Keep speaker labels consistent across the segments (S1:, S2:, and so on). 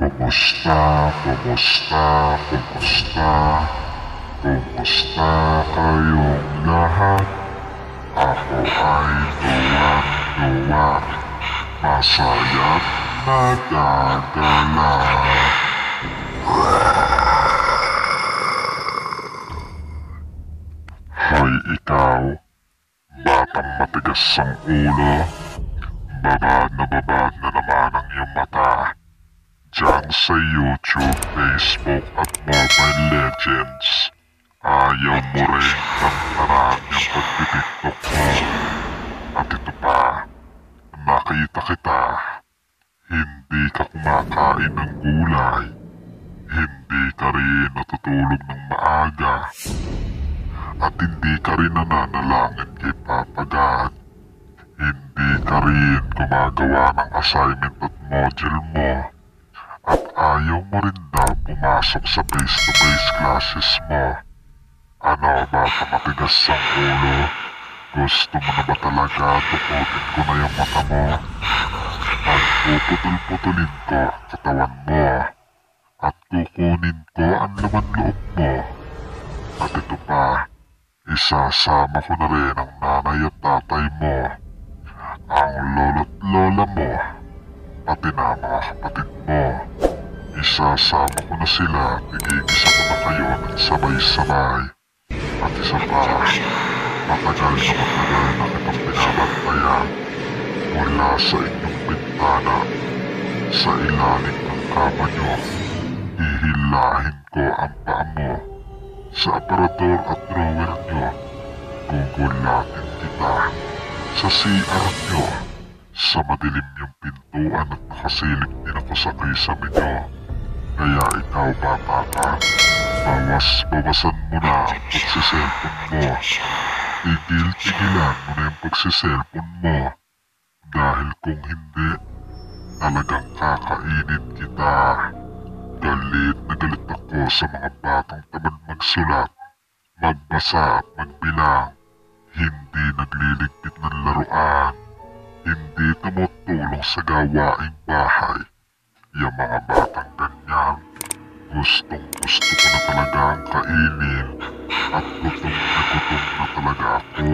S1: Kumusta, kumusta, kumusta, kumusta kayong lahat? Ako ay tuwang-tuwa, masaya't nagagala. Hoy ikaw, batang matigas ang ulo, babad na naman ang iyong mata. Diyan sa YouTube, Facebook at Mobile Legends, ayaw mo rin kantaran yung pagtitiktok mo. At ito pa, nakita kita, hindi ka kumakain ng gulay, hindi ka rin natutulog ng maaga, at hindi ka rin nananalangin kay Papa God. Hindi ka rin gumagawa ng assignment at module mo. At ayaw mo rin daw pumasok sa face-to-face classes mo. Ano, baka matigas ang ulo? Gusto mo na ba talaga tukutin ko na yung mata mo? At puputol-putulin ko katawan mo. At kukunin ko ang laman loob mo. At ito pa, isasama ko na rin ang nanay at tatay mo, ang lolo't lola mo, pati na mga kapatid mo. Isasama ko na sila at igigisa ko na kayo ng sabay-sabay. At isa pa, matagal na kitang binabantayan mula sa inyong bintana. Sa ilalim ng kama nyo, hihilahin ko ang paa mo. Sa aparador at drawer nyo, gugulatin kita. Sa CR nyo, sa madilim yung pintuan at nakasilip din ako sa kisame nyo. Kaya ikaw bata ka, bawas-bawasan mo na ang pagsiselfon mo. Tigil-tigilan mo na yung pagsiselfon mo. Dahil kung hindi, talagang kakainin kita. Galit na galit ako sa mga batang tamad magsulat, magbasa at magbilang. Hindi nagliligpit ng laruan, hindi tumutulong sa gawaing bahay. Yung mga batang ganyan, gustong gusto ko na talaga ang kainin at gutom na talaga ako.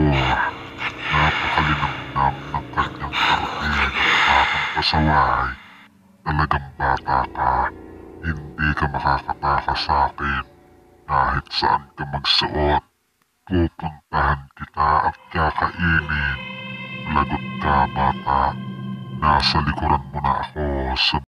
S1: Napakalinamnam ng kanyang karating, akong pasaway. Talagang bata ka, hindi ka makakatakas sa akin. Kahit saan ka magsuot, pupuntahan kita at kakainin. Lagot ka bata, nasa likuran mo na ako sa